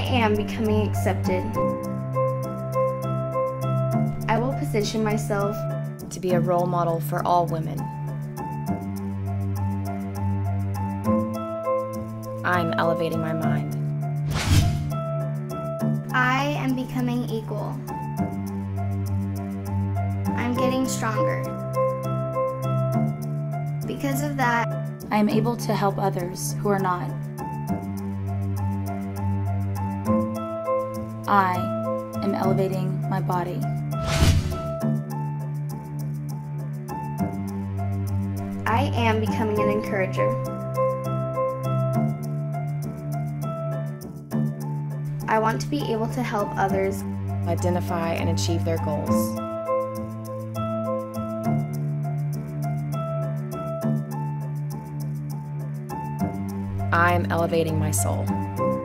am becoming accepted. I will position myself to be a role model for all women. I'm elevating my mind. I am becoming equal. I'm getting stronger. Because of that, I am able to help others who are not. I am elevating my body. I am becoming an encourager. I want to be able to help others Identify and achieve their goals. I am elevating my soul.